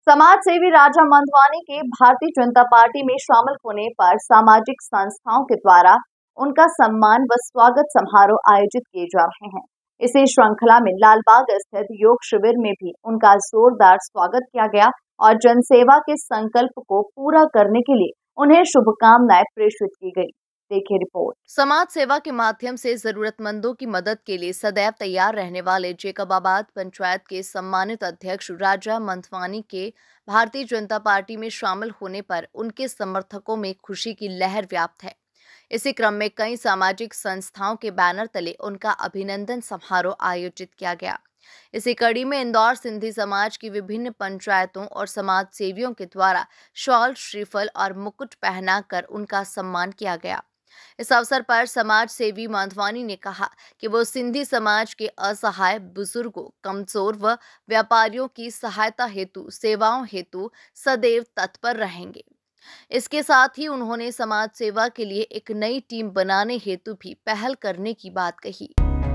समाज सेवी राजा मंधवानी के भारतीय जनता पार्टी में शामिल होने पर सामाजिक संस्थाओं के द्वारा उनका सम्मान व स्वागत समारोह आयोजित किए जा रहे हैं। इसी श्रृंखला में लालबाग स्थित योग शिविर में भी उनका जोरदार स्वागत किया गया और जनसेवा के संकल्प को पूरा करने के लिए उन्हें शुभकामनाएं प्रेषित की गई। देखिए रिपोर्ट। समाज सेवा के माध्यम से जरूरतमंदों की मदद के लिए सदैव तैयार रहने वाले जेकबाबाद पंचायत के सम्मानित अध्यक्ष राजा मंधवानी के भारतीय जनता पार्टी में शामिल होने पर उनके समर्थकों में खुशी की लहर व्याप्त है। इसी क्रम में कई सामाजिक संस्थाओं के बैनर तले उनका अभिनंदन समारोह आयोजित किया गया। इसी कड़ी में इंदौर सिंधी समाज की विभिन्न पंचायतों और समाज सेवियों के द्वारा शॉल, श्रीफल और मुकुट पहनाकर उनका सम्मान किया गया। इस अवसर पर समाज सेवी मंधवानी ने कहा कि वो सिंधी समाज के असहाय, बुजुर्गों, कमजोर व व्यापारियों की सहायता हेतु, सेवाओं हेतु सदैव तत्पर रहेंगे। इसके साथ ही उन्होंने समाज सेवा के लिए एक नई टीम बनाने हेतु भी पहल करने की बात कही।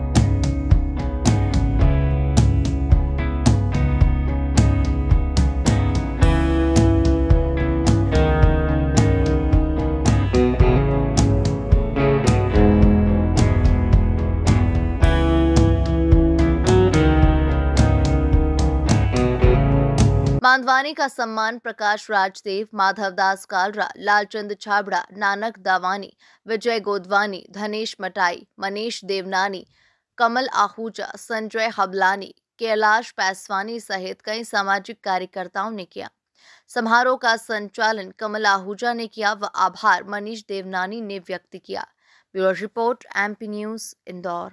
मंधवानी का सम्मान प्रकाश राजदेव, माधवदास कालरा, लालचंद छाबड़ा, नानक दावानी, विजय गोदवानी, धनेश मटाई, मनीष देवनानी, कमल आहूजा, संजय हबलानी, कैलाश पैसवानी सहित कई सामाजिक कार्यकर्ताओं ने किया। समारोह का संचालन कमल आहूजा ने किया व आभार मनीष देवनानी ने व्यक्त किया। Bureau report, MP news, Indore.